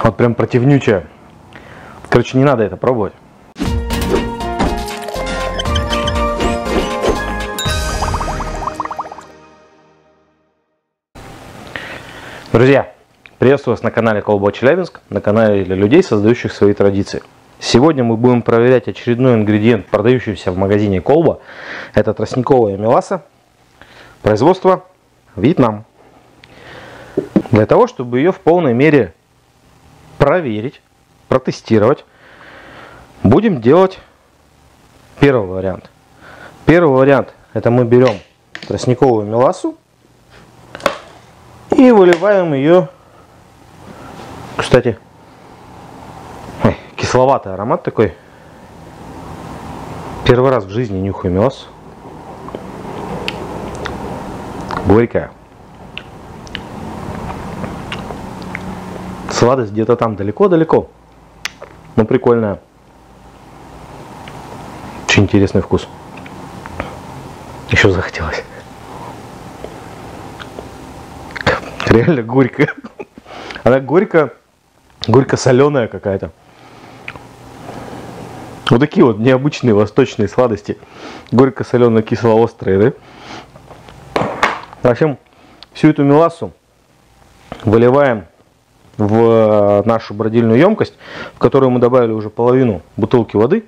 Вот прям противнючая. Короче, не надо это пробовать. Друзья, приветствую вас на канале Колба Челябинск, на канале для людей, создающих свои традиции. Сегодня мы будем проверять очередной ингредиент, продающийся в магазине Колба. Это тростниковая меласса, производство Вьетнам. Для того, чтобы ее в полной мере проверить, протестировать, будем делать первый вариант. Первый вариант – это мы берем тростниковую мелассу и выливаем ее, кстати, кисловатый аромат такой. Первый раз в жизни нюхаю мелассу. Горькая. Сладость где-то там далеко-далеко. Но прикольная. Очень интересный вкус. Еще захотелось. Реально горькая. Она горько-соленая какая-то. Вот такие вот необычные восточные сладости. Горько-солено-кисло-острые, да? В общем, всю эту мелассу выливаем в нашу бродильную емкость, в которую мы добавили уже половину бутылки воды.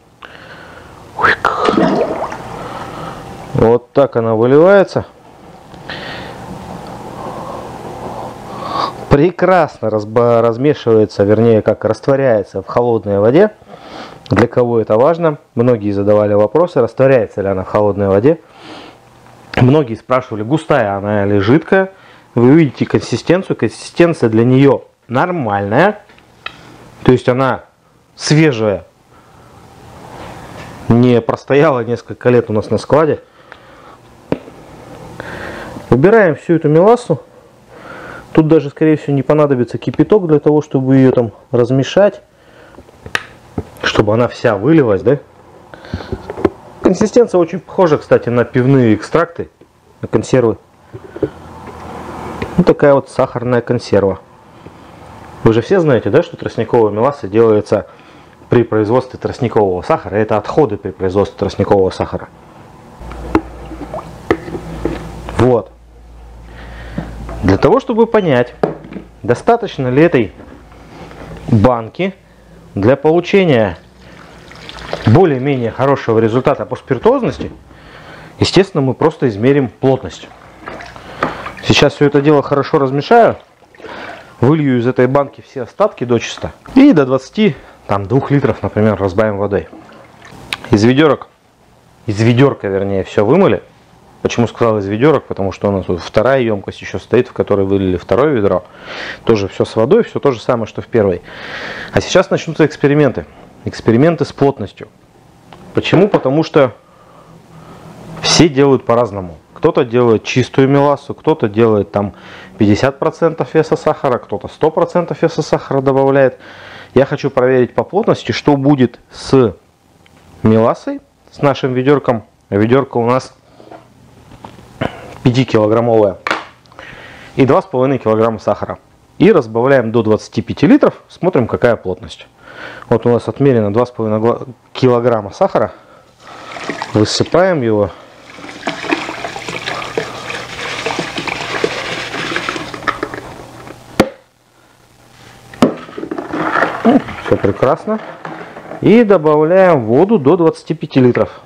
Вот так она выливается. Прекрасно размешивается, вернее, как растворяется в холодной воде. Для кого это важно? Многие задавали вопросы, растворяется ли она в холодной воде. Многие спрашивали, густая она или жидкая. Вы увидите консистенцию. Консистенция для нее нормальная. То есть она свежая. Не простояла несколько лет у нас на складе. Убираем всю эту мелассу. Тут даже, скорее всего, не понадобится кипяток для того, чтобы ее там размешать. Чтобы она вся вылилась, да? Консистенция очень похожа, кстати, на пивные экстракты, на консервы. Вот такая вот сахарная консерва. Вы же все знаете, да, что тростниковая меласса делается при производстве тростникового сахара. Это отходы при производстве тростникового сахара. Вот. Для того, чтобы понять, достаточно ли этой банки для получения более-менее хорошего результата по спиртозности, естественно, мы просто измерим плотность. Сейчас все это дело хорошо размешаю, вылью из этой банки все остатки дочисто и до 22 литров, например, разбавим водой. Из ведерка, вернее, все вымыли. Почему сказал из ведерок? Потому что у нас тут вторая емкость еще стоит, в которой вылили второе ведро. Тоже все с водой, все то же самое, что в первой. А сейчас начнутся эксперименты. Эксперименты с плотностью. Почему? Потому что все делают по-разному. Кто-то делает чистую мелассу, кто-то делает там 50% веса сахара, кто-то 100% веса сахара добавляет. Я хочу проверить по плотности, что будет с мелассой, с нашим ведерком. Ведерко у нас 5-килограммовая. И 2,5 килограмма сахара. И разбавляем до 25 литров, смотрим, какая плотность. Вот у нас отмерено 2,5 килограмма сахара. Высыпаем его. Все прекрасно. И добавляем воду до 25 литров.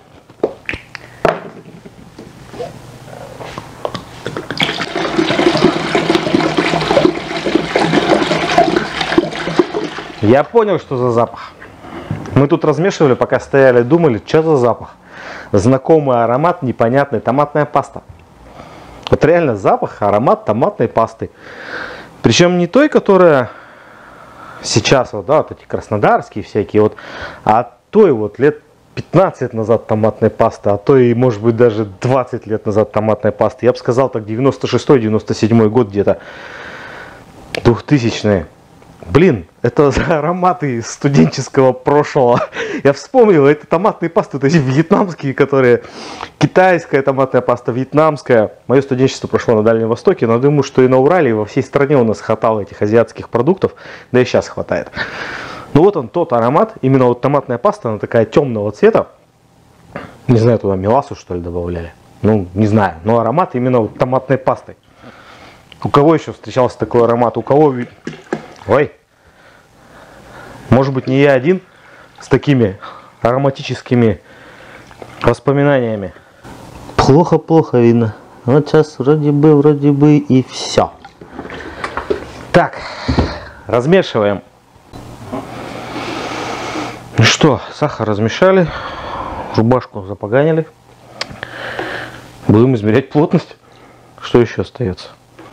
Я понял, что за запах. Мы тут размешивали, пока стояли, думали, что за запах. Знакомый аромат, непонятный, томатная паста. Вот реально запах, аромат томатной пасты. Причем не той, которая сейчас, вот, да, вот эти краснодарские всякие, вот, а той вот лет 15 назад томатной пасты, а то и, может быть, даже 20 лет назад томатной пасты. Я бы сказал, так 96-97 год где-то, 2000-е. Блин, это ароматы из студенческого прошлого. Я вспомнил, это томатные пасты, то есть вьетнамские, которые... Китайская томатная паста, вьетнамская. Мое студенчество прошло на Дальнем Востоке, но думаю, что и на Урале, и во всей стране у нас хватало этих азиатских продуктов. Да и сейчас хватает. Ну вот он, тот аромат, именно вот томатная паста, она такая темного цвета. Не знаю, туда мелассу что ли добавляли. Ну, не знаю, но аромат именно вот томатной пастой. У кого еще встречался такой аромат? У кого... Ой! Может быть, не я один с такими ароматическими воспоминаниями. Плохо видно. Вот сейчас вроде бы и все. Так, размешиваем. Ну что, сахар размешали, рубашку запоганили. Будем измерять плотность. Что еще остается?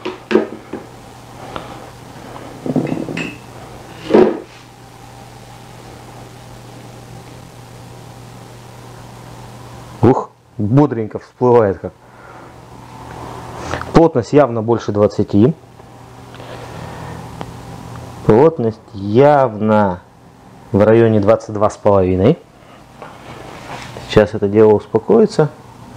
Ух, бодренько всплывает как. Плотность явно больше 20. Плотность явно в районе 22,5. Сейчас это дело успокоится.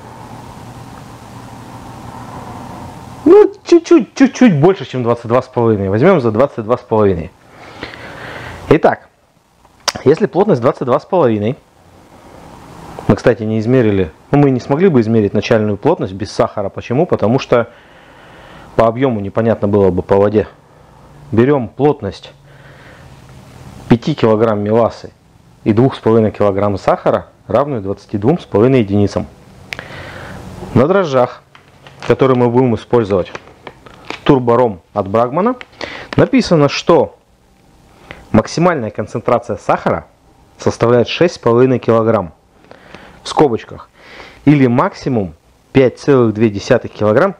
Ну, чуть-чуть больше, чем 22,5. Возьмем за 22,5. Итак, если плотность 22,5, мы, кстати, не измерили, мы не смогли бы измерить начальную плотность без сахара. Почему? Потому что по объему непонятно было бы по воде. Берем плотность 5 кг мелассы и 2,5 кг сахара, равную 22,5 единицам. На дрожжах, которые мы будем использовать, турбором от Брагмана, написано, что максимальная концентрация сахара составляет 6,5 кг. В скобочках. Или максимум 5,2 кг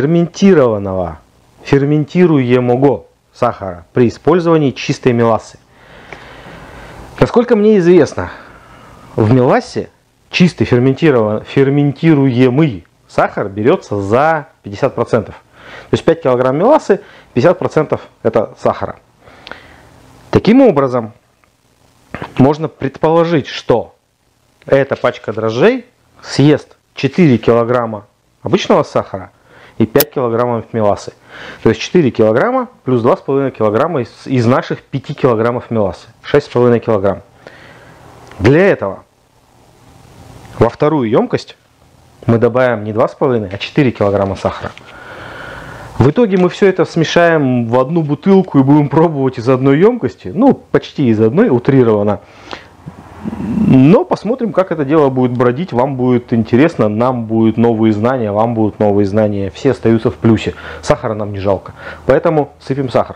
ферментируемого сахара при использовании чистой мелассы. Насколько мне известно, в мелассе чистый ферментируемый сахар берется за 50%. То есть 5 кг мелассы, 50% это сахара. Таким образом, можно предположить, что эта пачка дрожжей съест 4 кг обычного сахара и 5 кг мелассы. То есть 4 кг плюс 2,5 кг из наших 5 кг мелассы. 6,5 кг. Для этого во вторую емкость мы добавим не 2,5, а 4 кг сахара. В итоге мы все это смешаем в одну бутылку и будем пробовать из одной емкости. Ну, почти из одной, утрированно. Но посмотрим, как это дело будет бродить. Вам будет интересно, нам будут новые знания, вам будут новые знания. Все остаются в плюсе. Сахара нам не жалко. Поэтому сыпем сахар.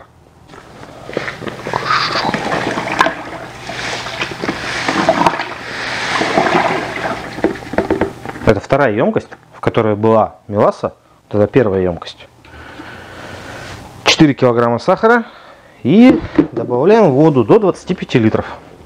Это вторая емкость, в которой была меласса. Это первая емкость. 4 кг сахара. И добавляем воду до 25 литров.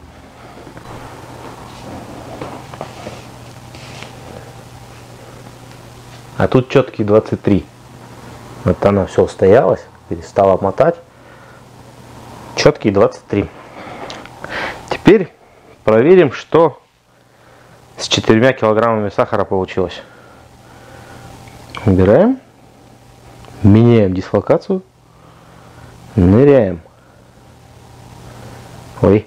А тут четкие 23. Вот она все устоялась, перестала мотать. Четкие 23. Теперь проверим, что с 4 килограммами сахара получилось. Убираем. Меняем дислокацию. Ныряем. Ой.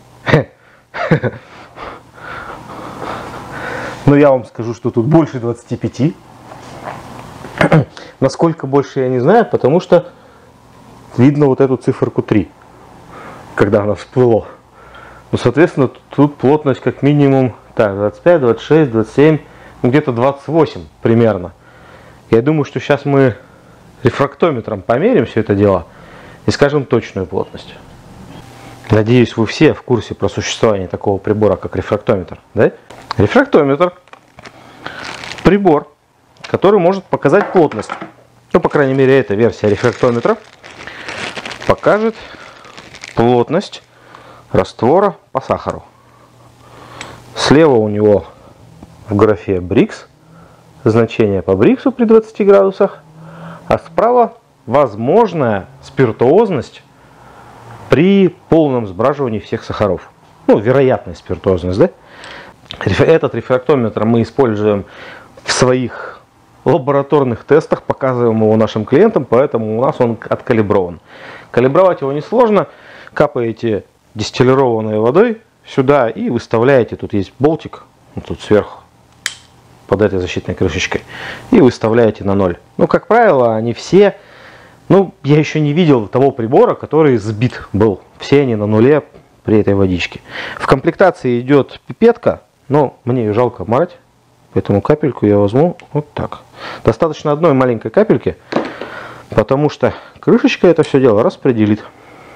Но я вам скажу, что тут больше 25. Насколько больше, я не знаю, потому что видно вот эту циферку 3, когда она всплыла. Ну, соответственно, тут плотность как минимум так, 25, 26, 27, ну, где-то 28 примерно. Я думаю, что сейчас мы рефрактометром померим все это дело и скажем точную плотность. Надеюсь, вы все в курсе про существование такого прибора, как рефрактометр. Да? Рефрактометр – прибор, который может показать плотность. Ну, по крайней мере, эта версия рефрактометра покажет плотность раствора по сахару. Слева у него в графе Брикс, значение по Бриксу при 20 градусах, а справа возможная спиртуозность при полном сбраживании всех сахаров. Ну, вероятная спиртозность, да? Этот рефрактометр мы используем в своих лабораторных тестах, показываем его нашим клиентам, поэтому у нас он откалиброван. Калибровать его несложно. Капаете дистиллированной водой сюда и выставляете, тут есть болтик, вот тут сверху, под этой защитной крышечкой, и выставляете на 0. Ну, как правило, они все, ну, я еще не видел того прибора, который сбит был. Все они на нуле при этой водичке. В комплектации идет пипетка, но мне ее жалко марать, поэтому капельку я возьму вот так. Достаточно одной маленькой капельки, потому что крышечка это все дело распределит.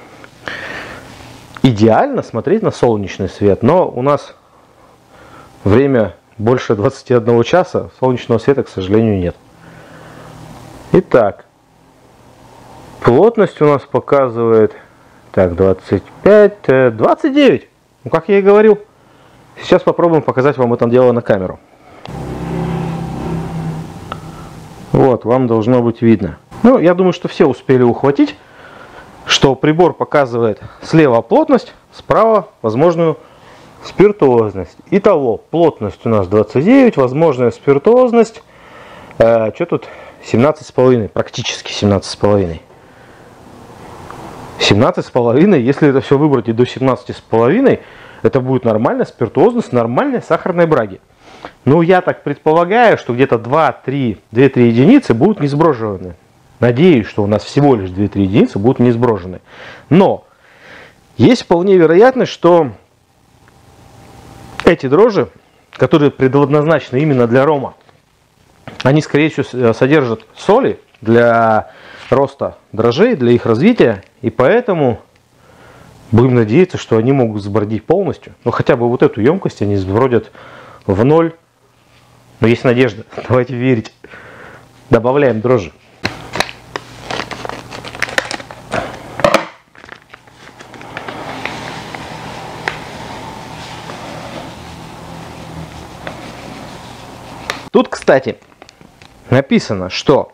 Идеально смотреть на солнечный свет, но у нас время больше 21 часа, солнечного света, к сожалению, нет. Итак, плотность у нас показывает, так, 25, 29, ну как я и говорил. Сейчас попробуем показать вам это дело на камеру. Вот, вам должно быть видно. Ну, я думаю, что все успели ухватить, что прибор показывает слева плотность, справа возможную спиртуозность. Итого, плотность у нас 29, возможная спиртуозность, что тут, 17,5, практически 17,5. 17,5, если это все выбрать и до 17,5, это будет нормальная спиртуозность, нормальной сахарной браги. Ну, я так предполагаю, что где-то 2-3 единицы будут не сброжены. Надеюсь, что у нас всего лишь 2-3 единицы будут не сброжены. Но есть вполне вероятность, что эти дрожжи, которые предназначены именно для рома, они, скорее всего, содержат соли для роста дрожжей, для их развития. И поэтому будем надеяться, что они могут сбродить полностью. Но хотя бы вот эту емкость они сбродят в 0. Но есть надежда. Давайте верить. Добавляем дрожжи. Тут, кстати, написано, что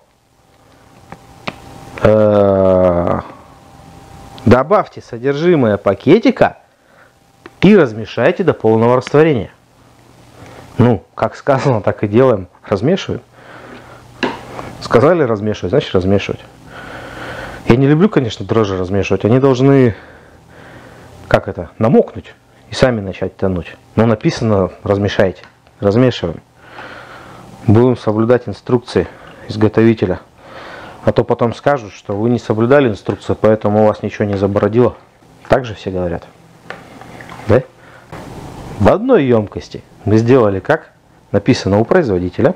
добавьте содержимое пакетика и размешайте до полного растворения. Ну, как сказано, так и делаем. Размешиваем. Сказали размешивать, значит размешивать. Я не люблю, конечно, дрожжи размешивать. Они должны, как это, намокнуть и сами начать тонуть. Но написано размешайте. Размешиваем. Будем соблюдать инструкции изготовителя. А то потом скажут, что вы не соблюдали инструкцию, поэтому у вас ничего не забородило. Так же все говорят. Да? В одной емкости мы сделали, как написано у производителя.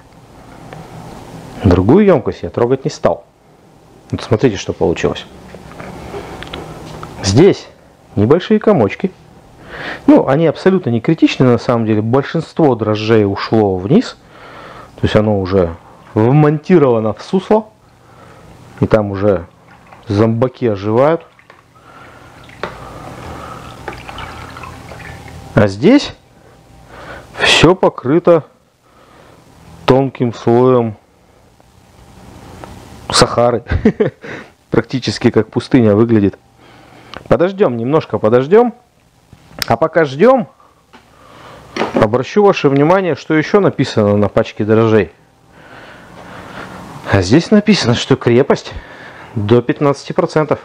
Другую емкость я трогать не стал. Вот смотрите, что получилось. Здесь небольшие комочки. Ну, они абсолютно не критичны, на самом деле. Большинство дрожжей ушло вниз. То есть оно уже вмонтировано в сусло. И там уже зомбаки оживают. А здесь все покрыто тонким слоем сахары. Практически как пустыня выглядит. Подождем, немножко подождем. А пока ждем, обращу ваше внимание, что еще написано на пачке дрожжей. А здесь написано, что крепость до 15%.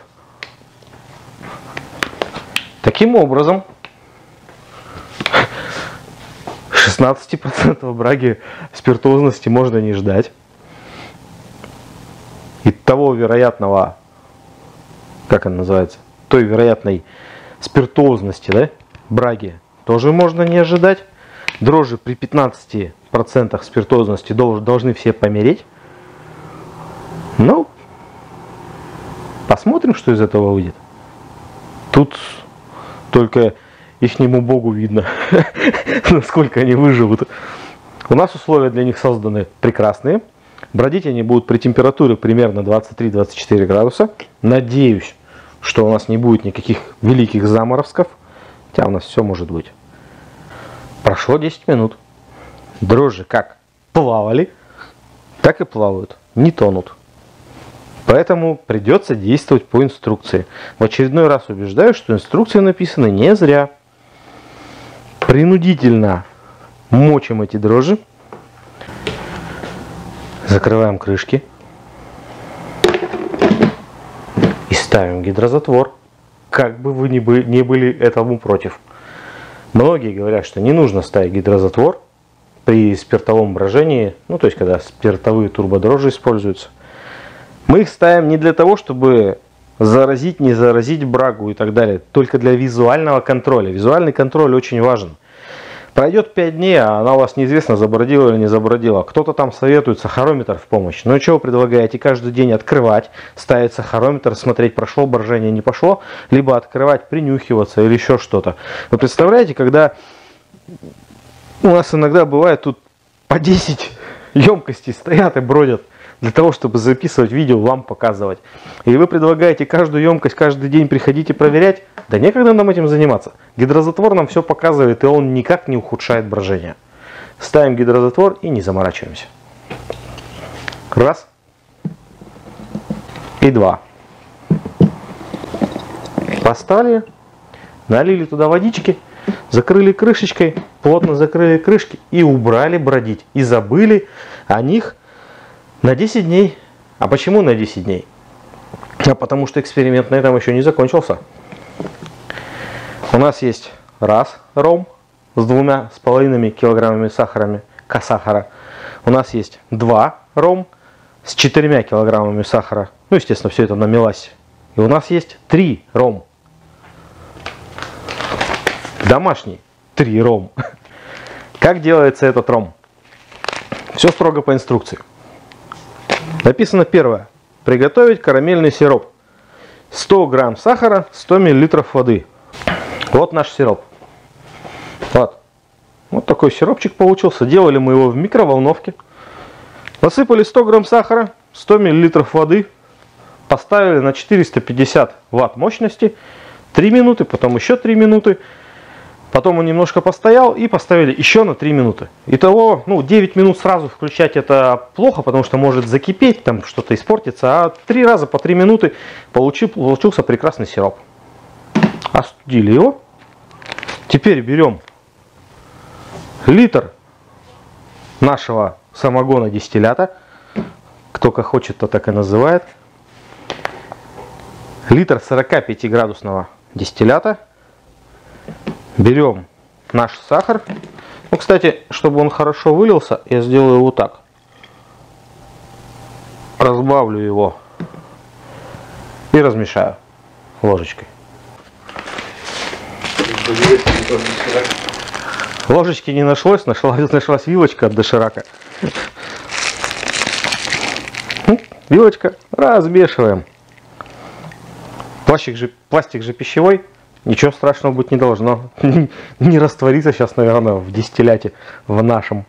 Таким образом, 16% браги спиртозности можно не ждать. И того вероятного, как она называется, той вероятной спиртозности, да, браги тоже можно не ожидать. Дрожжи при 15% спиртозности должны все помереть. Ну, посмотрим, что из этого выйдет. Тут только ихнему богу видно, насколько они выживут. У нас условия для них созданы прекрасные. Бродить они будут при температуре примерно 23-24 градуса. Надеюсь, что у нас не будет никаких великих заморозков. Хотя у нас все может быть. Прошло 10 минут. Дрожжи как плавали, так и плавают. Не тонут. Поэтому придется действовать по инструкции. В очередной раз убеждаю, что инструкции написаны не зря. Принудительно мочим эти дрожжи. Закрываем крышки. И ставим гидрозатвор. Как бы вы ни были этому против. Многие говорят, что не нужно ставить гидрозатвор при спиртовом брожении. Ну, то есть, когда спиртовые турбодрожжи используются. Мы их ставим не для того, чтобы заразить, не заразить брагу и так далее. Только для визуального контроля. Визуальный контроль очень важен. Пройдет 5 дней, а она у вас неизвестно, забродила или не забродила. Кто-то там советует сахарометр в помощь. Ну и что вы предлагаете? Каждый день открывать, ставить сахарометр, смотреть, прошло брожение, не пошло. Либо открывать, принюхиваться или еще что-то. Вы представляете, когда у нас иногда бывает тут по 10 емкостей стоят и бродят. Для того, чтобы записывать видео, вам показывать. И вы предлагаете каждую емкость, каждый день приходить и проверять. Да некогда нам этим заниматься. Гидрозатвор нам все показывает, и он никак не ухудшает брожение. Ставим гидрозатвор и не заморачиваемся. Раз. И два. Поставили. Налили туда водички. Закрыли крышечкой. Плотно закрыли крышки. И убрали бродить. И забыли о них на 10 дней. А почему на 10 дней? А потому что эксперимент на этом еще не закончился. У нас есть раз ром с 2,5 килограммами сахара. У нас есть 2 ром с 4 килограммами сахара. Ну, естественно, все это на меласе. И у нас есть 3 ром. Домашний 3 ром. Как делается этот ром? Все строго по инструкции. Написано первое. Приготовить карамельный сироп. 100 грамм сахара, 100 миллилитров воды. Вот наш сироп. Вот такой сиропчик получился. Делали мы его в микроволновке. Насыпали 100 грамм сахара, 100 миллилитров воды. Поставили на 450 ватт мощности. 3 минуты, потом еще 3 минуты. Потом он немножко постоял и поставили еще на 3 минуты. Итого, 9 минут сразу включать это плохо, потому что может закипеть, там что-то испортится. А 3 раза по 3 минуты получился прекрасный сироп. Остудили его. Теперь берем литр нашего самогона дистиллята. Кто как хочет, то так и называет. Литр 45-градусного дистиллята. Берем наш сахар. Кстати, чтобы он хорошо вылился, я сделаю вот так. Разбавлю его и размешаю ложечкой. Ложечки не нашлось, нашлась вилочка от доширака. Вилочка, размешиваем. Пластик же пищевой. Ничего страшного быть не должно. Не растворится сейчас, наверное, в дистилляте, в нашем.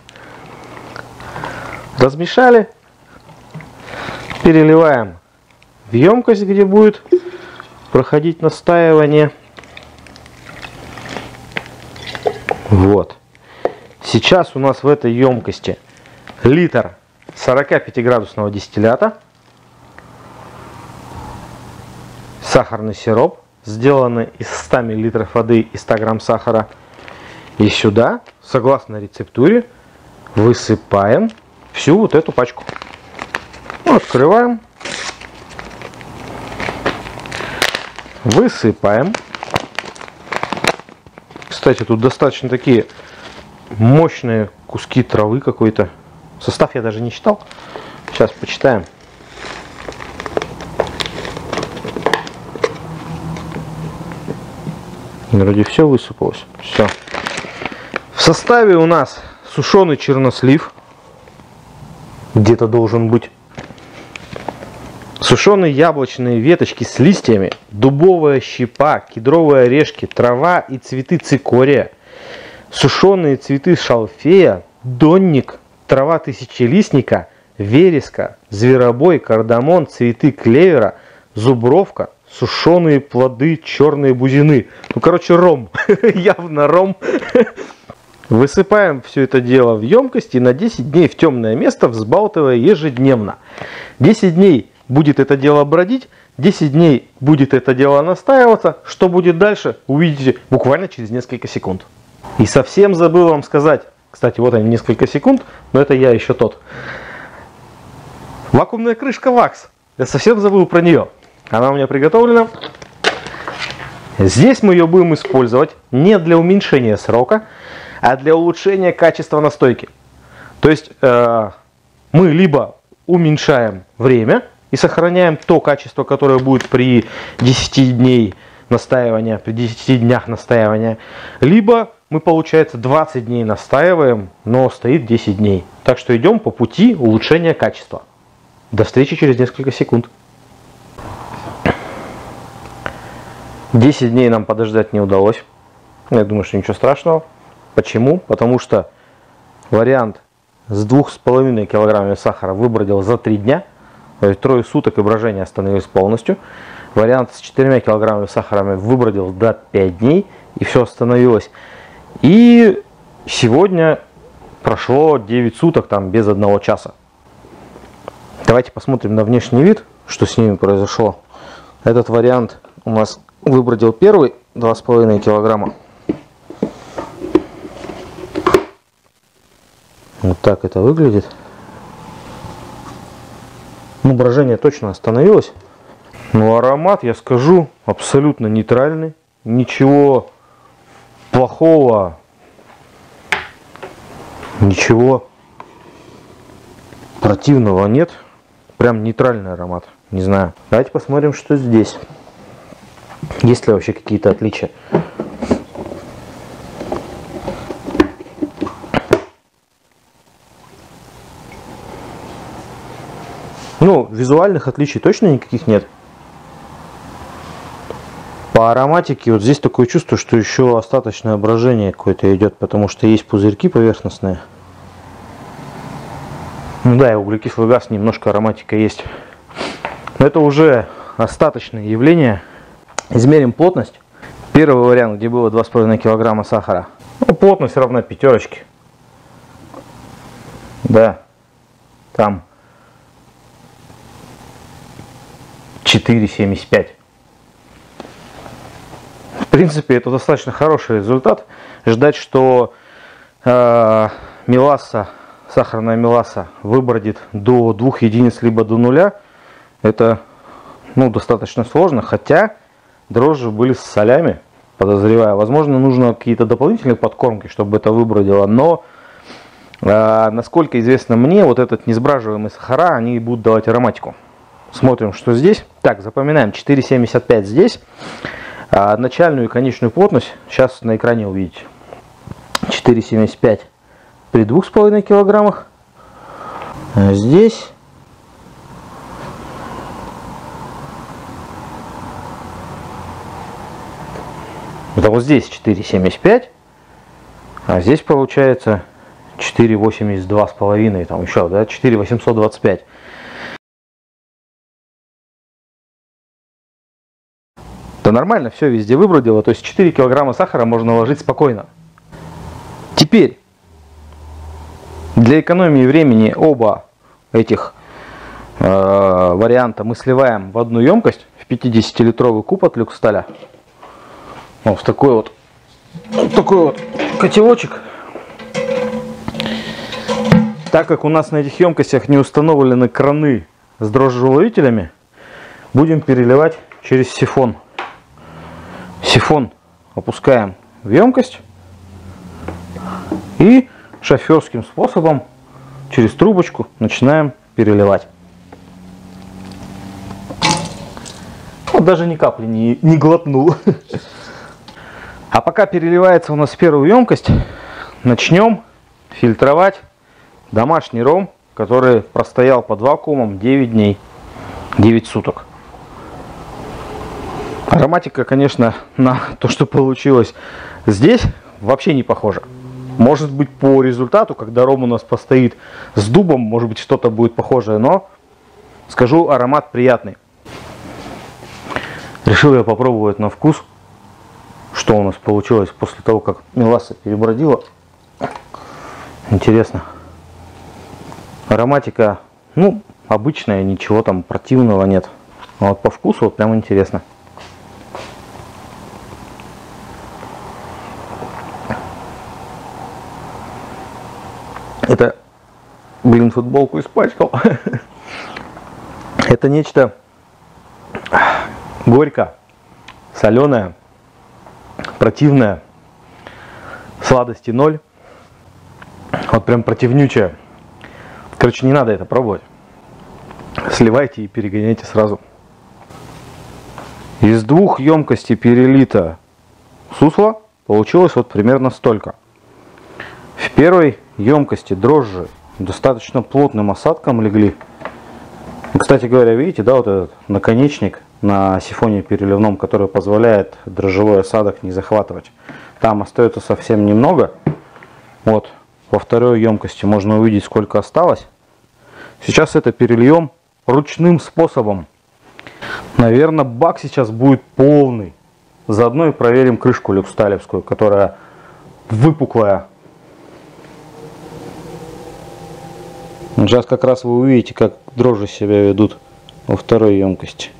Размешали. Переливаем в емкость, где будет проходить настаивание. Вот. Сейчас у нас в этой емкости литр 45-градусного дистиллята. Сахарный сироп. Сделаны из 100 мл воды и 100 грамм сахара. И сюда, согласно рецептуре, высыпаем всю вот эту пачку. Открываем. Высыпаем. Кстати, тут достаточно такие мощные куски травы какой-то. Состав я даже не читал. Сейчас почитаем. Вроде все высыпалось. Все. В составе у нас сушеный чернослив. Где-то должен быть. Сушеные яблочные веточки с листьями. Дубовая щепа, кедровые орешки, трава и цветы цикория. Сушеные цветы шалфея, донник, трава тысячелистника, вереска, зверобой, кардамон, цветы клевера, зубровка. Сушеные плоды, черные бузины. Короче, ром. Явно ром. Высыпаем все это дело в емкость и на 10 дней в темное место, взбалтывая ежедневно. 10 дней будет это дело бродить, 10 дней будет это дело настаиваться. Что будет дальше, увидите буквально через несколько секунд. И совсем забыл вам сказать, кстати, вот они несколько секунд, но это я еще тот. Вакуумная крышка ВАКС. Я совсем забыл про нее. Она у меня приготовлена. Здесь мы ее будем использовать не для уменьшения срока, а для улучшения качества настойки. То есть мы либо уменьшаем время и сохраняем то качество, которое будет при 10 днях настаивания, либо мы, получается, 20 дней настаиваем, но стоит 10 дней. Так что идем по пути улучшения качества. До встречи через несколько секунд. 10 дней нам подождать не удалось. Я думаю, что ничего страшного. Почему? Потому что вариант с 2,5 килограммами сахара выбродил за 3 дня. То есть трое суток и брожение остановилось полностью. Вариант с 4 килограммами сахара выбродил до 5 дней. И все остановилось. И сегодня прошло 9 суток там без 1 часа. Давайте посмотрим на внешний вид, что с ними произошло. Этот вариант у нас выбродил первый 2,5 килограмма. Вот так это выглядит. Ну, брожение точно остановилось. Но аромат, я скажу, абсолютно нейтральный. Ничего плохого, ничего противного нет. Прям нейтральный аромат. Не знаю. Давайте посмотрим, что здесь. Есть ли вообще какие-то отличия? Ну, визуальных отличий точно никаких нет. По ароматике вот здесь такое чувство, что еще остаточное брожение какое-то идет, потому что есть пузырьки поверхностные. Ну да, и углекислый газ, немножко ароматика есть. Но это уже остаточное явление. Измерим плотность. Первый вариант, где было 2,5 килограмма сахара. Ну, плотность равна 5. Да, там 4,75. В принципе, это достаточно хороший результат. Ждать, что меласса, сахарная меласса выбродит до 2 единиц либо до 0, это достаточно сложно. Хотя дрожжи были с солями, подозреваю. Возможно, нужно какие-то дополнительные подкормки, чтобы это выбродило. Но, насколько известно мне, вот этот несбраживаемый сахара, они будут давать ароматику. Смотрим, что здесь. Так, запоминаем, 4,75 здесь. Начальную и конечную плотность сейчас на экране увидите. 4,75 при 2,5 килограммах. А здесь это вот здесь 4,75, а здесь получается 4,82,5, там еще, да, 4,825. Да нормально, все везде выбродило, то есть 4 килограмма сахара можно ложить спокойно. Теперь, для экономии времени оба этих варианта мы сливаем в одну емкость, в 50-литровый куб от Люксталя. Вот в такой вот котелочек. Так как у нас на этих емкостях не установлены краны с дрожжеуловителями, будем переливать через сифон. Сифон опускаем в емкость и шоферским способом через трубочку начинаем переливать. Вот даже ни капли не глотнул. А пока переливается у нас первую емкость, начнем фильтровать домашний ром, который простоял под вакуумом 9 дней, 9 суток. Ароматика, конечно, на то, что получилось здесь, вообще не похожа. Может быть, по результату, когда ром у нас постоит с дубом, может быть, что-то будет похожее, но скажу, аромат приятный. Решил я попробовать на вкус, что у нас получилось после того, как меласса перебродила. Интересно. Ароматика, обычная, ничего там противного нет. А вот по вкусу вот прям интересно. Это, блин, футболку испачкал. Это нечто горько, соленое, противное, сладости ноль. Вот прям противнючее. Короче, не надо это пробовать. Сливайте и перегоняйте сразу. Из 2 емкостей перелито сусло получилось вот примерно столько. В первой емкости дрожжи достаточно плотным осадком легли. Кстати говоря, видите, да, вот этот наконечник на сифоне переливном, который позволяет дрожжевой осадок не захватывать. Там остается совсем немного. Вот во второй емкости можно увидеть, сколько осталось. Сейчас это перельем ручным способом. Наверное, бак сейчас будет полный. Заодно и проверим крышку люксталевскую, которая выпуклая. Сейчас как раз вы увидите, как дрожжи себя ведут во второй емкости.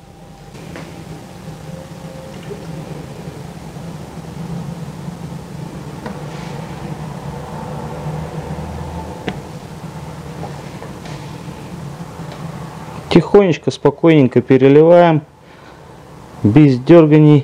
Тихонечко, спокойненько переливаем, без дерганий.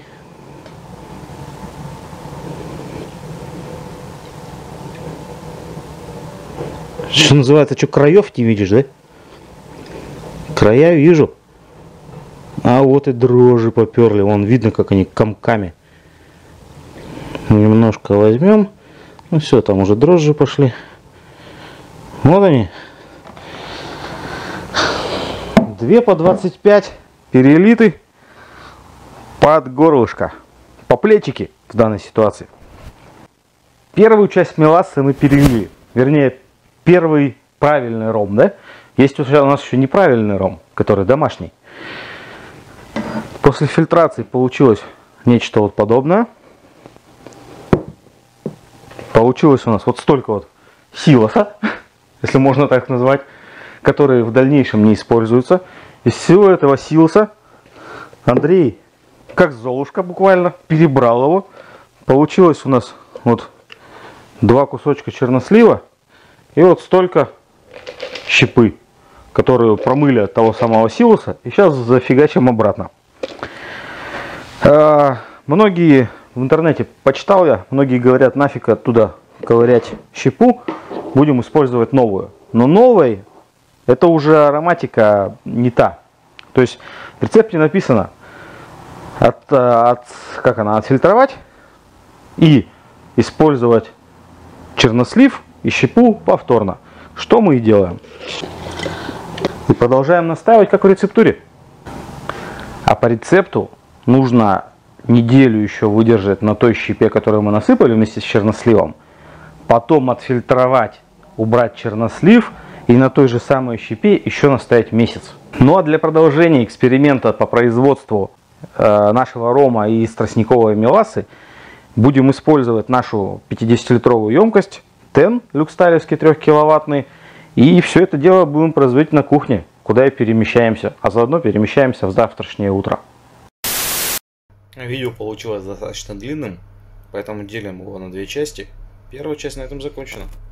Что называется, что, краев не видишь, да? Края вижу. А вот и дрожжи поперли. Вон видно, как они комками. Немножко возьмем. Ну все, там уже дрожжи пошли. Вот они. 2 по 25 перелиты под горлышко. По плечики в данной ситуации. Первую часть мелассы мы перелили. Вернее, первый правильный ром, да? Есть у нас еще неправильный ром, который домашний. После фильтрации получилось нечто вот подобное. Получилось у нас вот столько вот силоса, если можно так назвать, которые в дальнейшем не используются. Из всего этого силоса Андрей, как Золушка буквально, перебрал его. Получилось у нас вот 2 кусочка чернослива и вот столько щепы, которую промыли от того самого силоса, и сейчас зафигачим обратно. Многие в интернете почитал я, многие говорят, нафиг оттуда ковырять щепу, будем использовать новую. Но новой это уже ароматика не та. То есть в рецепте написано отфильтровать и использовать чернослив и щепу повторно. Что мы и делаем. И продолжаем настаивать, как в рецептуре. А по рецепту нужно неделю еще выдержать на той щепе, которую мы насыпали вместе с черносливом. Потом отфильтровать, убрать чернослив и на той же самой щепе еще настоять месяц. Ну а для продолжения эксперимента по производству нашего рома и тростниковой мелассы будем использовать нашу 50-литровую емкость Тен люксталевский 3-киловаттный. И все это дело будем производить на кухне, куда и перемещаемся. А заодно перемещаемся в завтрашнее утро. Видео получилось достаточно длинным, поэтому делим его на 2 части. Первая часть на этом закончена.